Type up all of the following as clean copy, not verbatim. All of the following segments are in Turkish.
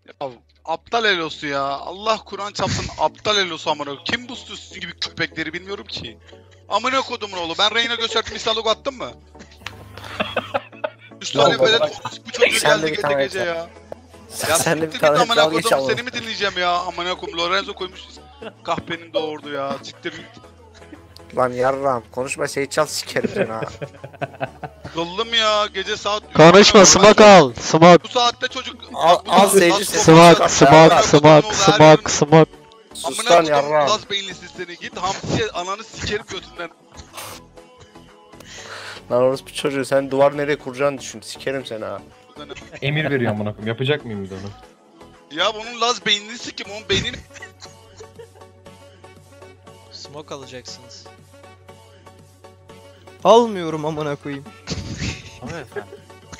Ya, aptal elosu ya. Allah Kur'an çarpsın aptal elosu amına. Kim bu sizin gibi köpekleri bilmiyorum ki. Amına kodumun oğlu. Ben Reyna gösterdim İslam'da attım mı? 3 tane böyle bu çocuğu geldi gece gece ya. Ya Sen de bir siktir git tane amına dalga geç kodumun alalım. seni mi dinleyeceğim ya? Amına kodum Lorenzo koymuş. Kahpenin doğurdu ya. Siktir git. Lan yarram konuşma şey çal sikerim seni ha. Kıldım ya gece saat 3. Konuşma, smoke al. Smoke. Bu saatte çocuk Al seyirci sesi. Smoke, smoke. Sus amına lan kodum yarram. Laz beyinlisi seni git hamsiye ananı sikerim götünden. Lan orospu çocuğu sen duvar nereye kuracağını düşün sikerim seni ha. Emir veriyor amına koyayım. Yapacak mıyım bir de onu? Ya bunun Laz beynini sikim onun beynini. Smoke alacaksınız. Almıyorum amına koyayım. Ama efendim.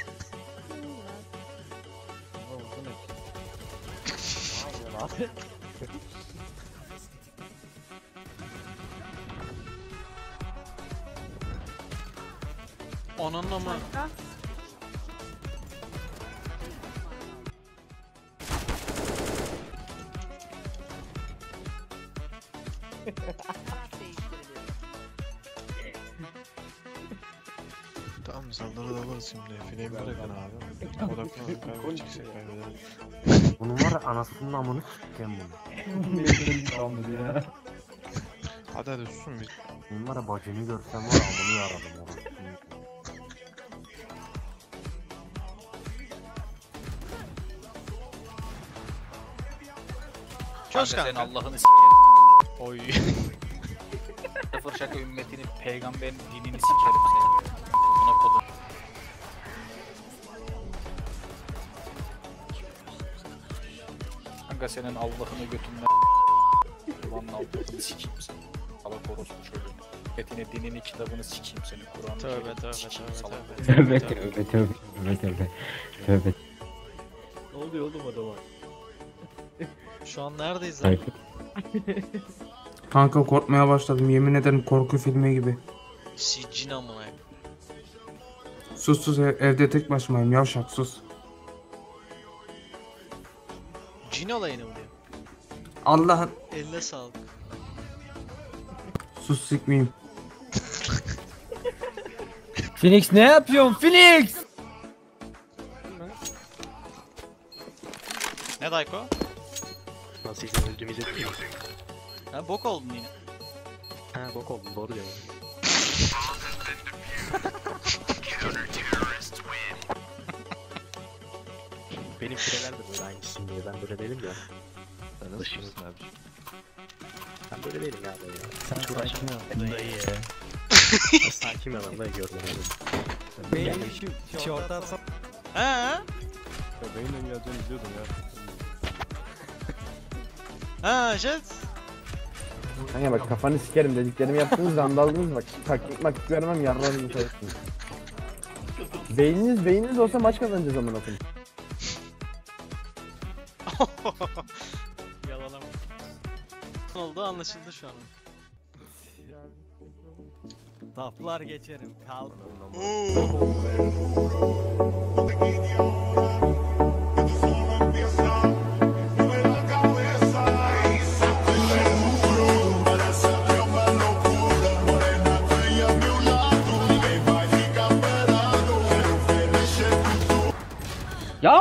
Onun ama. Tamam salları da alırız şimdi. Filmi bırakın abi. Odaklanın kaybedeceksek kaybedelim. Bunun var ya anasının amını s**ken bunu. Hadi hadi susun bir. Bunun var ya bacını görsem var ya amını yaradım onu. Çöz Senin kanka. Allah'ını s**erim. Oy. Sıfır şaka ümmetinin peygamberin dinini s**erim senin. Buna kodum. Kanka senin Allah'ını götünden Kur'an'ın Allah'ını s**eyim seni. Salak orospu çocuğunu. Ümmetine dinini kitabını s**eyim seni. Kur'an'ı Tövbe tövbe s**eyim salak. tövbe Tövbe. Ne oluyor oğlum adama? Şu an neredeyiz lan? Kanka korkmaya başladım yemin ederim korku filmi gibi. Siccin amına. Sus sus evde tek başımayım yavşak sus. Cin olayını mı diyor? Allah'ın Eline sağlık. sus sikmeyeyim. Phoenix ne yapıyorsun Phoenix? Ne Dayko? Nasıl izin öldüğümüzü biliyor. Ha bok oldun yine. Ha bok oldum doğru diyor. Benim pireler de böyle aynısın diye ben böyle değilim ya. Sen nasıl düşünüyorsun abi? Ben böyle değilim ya böyle ya. Sen hiç uğraşma. Dayı ya. Sakin adam dayı gördüm öyle. Benim şu şorttan Ha? Beynine geleceğini biliyordum ya. Ha Jet. Kanka bak kafanı sikerim dediklerimi yaptınız da andaldınız bak. Taktik vermem yarrağınızı sayırsınız. Beyniniz olsa maç kazanacağız amına koyayım. Yalanam. Ne oldu anlaşıldı şu an. Taflar geçerim kal. Ya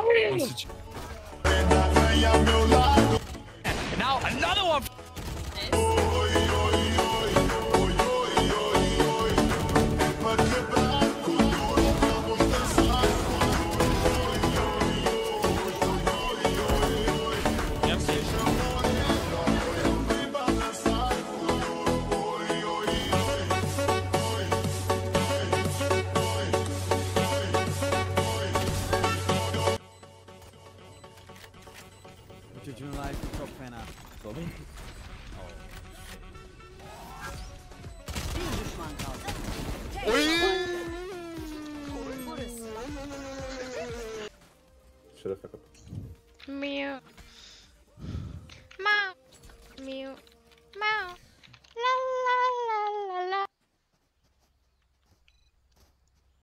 çocuğun life'ı çok fena. Şurası kapat. Meow.